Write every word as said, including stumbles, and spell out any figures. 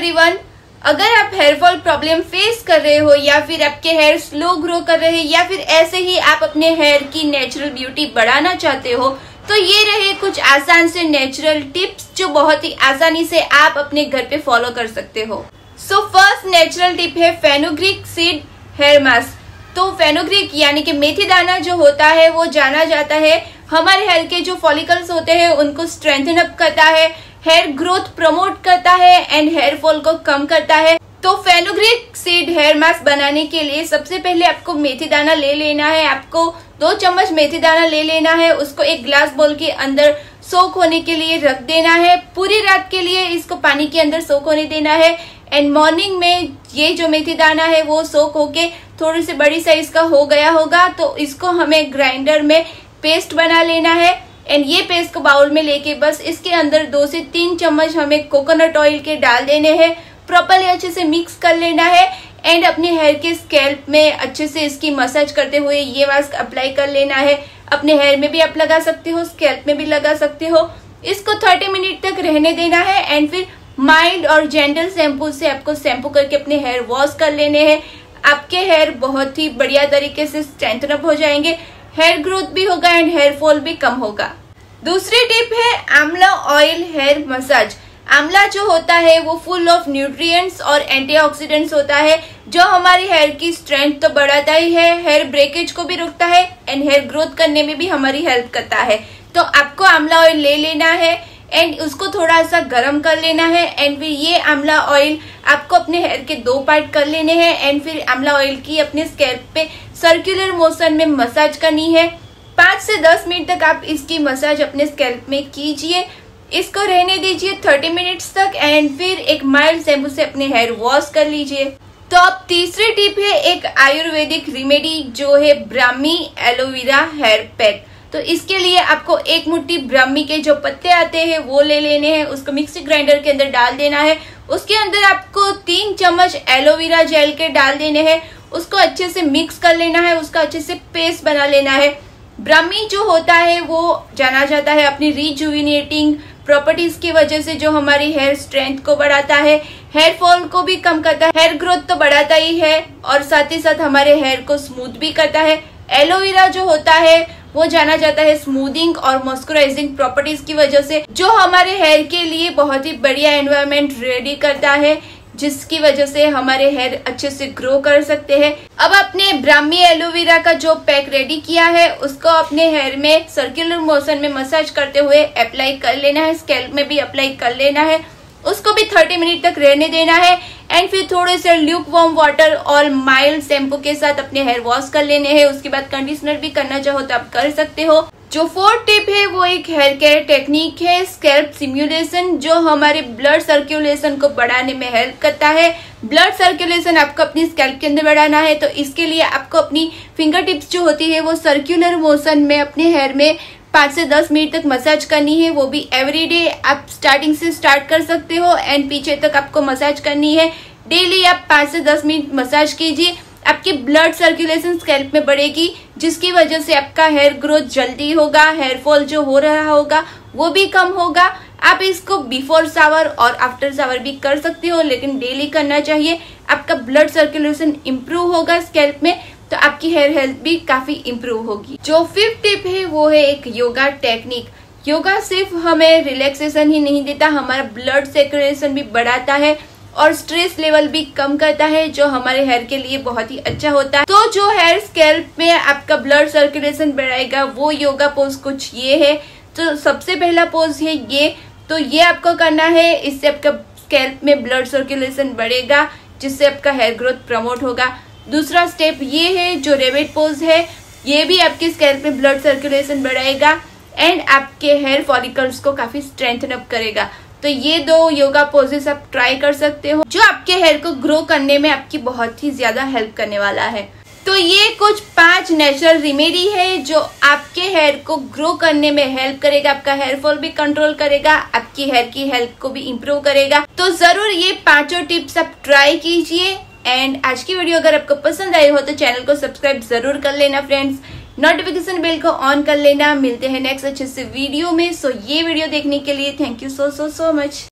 Everyone, अगर आप hair fall problem face कर रहे हो या फिर आपके हेयर स्लो ग्रो कर रहे हैं या फिर ऐसे ही आप अपने हेयर की नेचुरल ब्यूटी बढ़ाना चाहते हो, तो ये रहे कुछ आसान से नेचुरल टिप्स जो बहुत ही आसानी से आप अपने घर पे फॉलो कर सकते हो। सो फर्स्ट नेचुरल टिप है फेनुग्रीक सीड हेयर मास्क। तो फेनुग्रीक यानी कि मेथी दाना जो होता है वो जाना जाता है हमारे हेयर के जो फॉलिकल्स होते हैं उनको स्ट्रेंथन अप करता है, हेयर ग्रोथ प्रमोट करता है एंड हेयर फॉल को कम करता है। तो फेनुग्रीक सीड हेयर मास्क बनाने के लिए सबसे पहले आपको मेथी दाना ले लेना है। आपको दो चम्मच मेथी दाना ले लेना है, उसको एक ग्लास बोल के अंदर सोक होने के लिए रख देना है। पूरी रात के लिए इसको पानी के अंदर सोक होने देना है एंड मॉर्निंग में ये जो मेथी दाना है वो सोक होके थोड़ी सी बड़ी साइज का हो गया होगा, तो इसको हमें ग्राइंडर में पेस्ट बना लेना है। एंड ये पेस्ट को बाउल में लेके बस इसके अंदर दो से तीन चम्मच हमें कोकोनट ऑयल के डाल देने हैं, प्रॉपरली अच्छे से मिक्स कर लेना है एंड अपने हेयर के स्कैल्प में अच्छे से इसकी मसाज करते हुए ये मास्क अप्लाई कर लेना है। अपने हेयर में भी आप लगा सकते हो, स्कैल्प में भी लगा सकते हो। इसको तीस मिनट तक रहने देना है एंड फिर माइल्ड और जेंटल शैम्पू से आपको शैम्पू करके अपने हेयर वॉश कर लेने हैं। आपके हेयर बहुत ही बढ़िया तरीके से स्ट्रेंथन अप हो जाएंगे, हेयर ग्रोथ भी होगा एंड हेयर फॉल भी कम होगा। दूसरी टिप है आंवला ऑयल हेयर मसाज। आंवला जो होता है वो फुल ऑफ न्यूट्रिएंट्स और एंटीऑक्सीडेंट्स होता है जो हमारी हेयर की स्ट्रेंथ तो बढ़ाता ही है, हेयर ब्रेकेज को भी रोकता है एंड हेयर ग्रोथ करने में भी हमारी हेल्प करता है। तो आपको आंवला ऑयल ले लेना है एंड उसको थोड़ा सा गर्म कर लेना है एंड फिर ये आंवला ऑयल आपको अपने हेयर के दो पार्ट कर लेने हैं एंड फिर आंवला ऑयल की अपने स्कैल्प पे सर्कुलर मोशन में मसाज करनी है। पाँच से दस मिनट तक आप इसकी मसाज अपने स्कैल्प में कीजिए, इसको रहने दीजिए तीस मिनट्स तक एंड फिर एक माइल्ड शैम्पू से अपने हेयर वॉश कर लीजिए। तो अब तीसरी टिप है एक आयुर्वेदिक रेमेडी जो है ब्राह्मी एलोवेरा हेयर पैक। तो इसके लिए आपको एक मुट्ठी ब्राह्मी के जो पत्ते आते हैं वो ले लेने हैं, उसको मिक्सी ग्राइंडर के अंदर डाल देना है। उसके अंदर आपको तीन चम्मच एलोवेरा जेल के डाल देने हैं, उसको अच्छे से मिक्स कर लेना है, उसका अच्छे से पेस्ट बना लेना है। ब्राह्मी जो होता है वो जाना जाता है अपनी रिजुविनेटिंग प्रॉपर्टीज की वजह से जो हमारी हेयर स्ट्रेंथ को बढ़ाता है, हेयर फॉल को भी कम करता है, हेयर ग्रोथ तो बढ़ाता ही है और साथ ही साथ हमारे हेयर को स्मूथ भी करता है। एलोवेरा जो होता है वो जाना जाता है स्मूथिंग और मॉइस्चराइजिंग प्रॉपर्टीज की वजह से जो हमारे हेयर के लिए बहुत ही बढ़िया एनवायरनमेंट रेडी करता है, जिसकी वजह से हमारे हेयर अच्छे से ग्रो कर सकते हैं। अब आपने ब्राह्मी एलोवेरा का जो पैक रेडी किया है उसको अपने हेयर में सर्कुलर मोशन में मसाज करते हुए अप्लाई कर लेना है, स्कैल्प में भी अप्लाई कर लेना है। उसको भी तीस मिनट तक रहने देना है एंड फिर थोड़े से ल्यूक वार्म वाटर और माइल्ड शैम्पू के साथ अपने हेयर वॉश कर लेने हैं। उसके बाद कंडीशनर भी करना चाहो तो आप कर सकते हो। जो फोर्थ टिप है वो एक हेयर केयर टेक्निक है स्कैल्प सिम्युलेशन, जो हमारे ब्लड सर्कुलेशन को बढ़ाने में हेल्प करता है। ब्लड सर्कुलेशन आपको अपनी स्कैल्प के अंदर बढ़ाना है, तो इसके लिए आपको अपनी फिंगर टिप्स जो होती है वो सर्कुलर मोशन में अपने हेयर में पाँच से दस मिनट तक मसाज करनी है, वो भी एवरीडे। आप स्टार्टिंग से स्टार्ट कर सकते हो एंड पीछे तक आपको मसाज करनी है। डेली आप पाँच से दस मिनट मसाज कीजिए, आपकी ब्लड सर्कुलेशन स्कैल्प में बढ़ेगी, जिसकी वजह से आपका हेयर ग्रोथ जल्दी होगा, हेयर फॉल जो हो रहा होगा वो भी कम होगा। आप इसको बिफोर शावर और आफ्टर शावर भी कर सकते हो, लेकिन डेली करना चाहिए। आपका ब्लड सर्कुलेशन इम्प्रूव होगा स्कैल्प में, तो आपकी हेयर हेल्थ भी काफी इम्प्रूव होगी। जो फिफ्थ टिप है वो है एक योगा टेक्निक। योगा सिर्फ हमें रिलैक्सेशन ही नहीं देता, हमारा ब्लड सर्कुलेशन भी बढ़ाता है और स्ट्रेस लेवल भी कम करता है, जो हमारे हेयर के लिए बहुत ही अच्छा होता है। तो जो हेयर स्कैल्प में आपका ब्लड सर्कुलेशन बढ़ाएगा वो योगा पोज कुछ ये है। तो सबसे पहला पोज है ये, तो ये आपको करना है, इससे आपका स्कैल्प में ब्लड सर्कुलेशन बढ़ेगा, जिससे आपका हेयर ग्रोथ प्रमोट होगा। दूसरा स्टेप ये है जो रेबिट पोज है, ये भी आपके स्कैल्प में ब्लड सर्कुलेशन बढ़ाएगा एंड आपके हेयर फॉलिकल्स को काफी स्ट्रेंथन अप करेगा। तो ये दो योगा पोजेस आप ट्राई कर सकते हो, जो आपके हेयर को ग्रो करने में आपकी बहुत ही ज्यादा हेल्प करने वाला है। तो ये कुछ पांच नेचुरल रेमेडी है जो आपके हेयर को ग्रो करने में हेल्प करेगा, आपका हेयर फॉल भी कंट्रोल करेगा, आपकी हेयर की हेल्थ को भी इम्प्रूव करेगा। तो जरूर ये पांचों टिप्स आप ट्राई कीजिए एंड आज की वीडियो अगर आपको पसंद आई हो तो चैनल को सब्सक्राइब जरूर कर लेना फ्रेंड्स, नोटिफिकेशन बेल को ऑन कर लेना। मिलते हैं नेक्स्ट अच्छे से वीडियो में। सो ये वीडियो देखने के लिए thank you so so so much.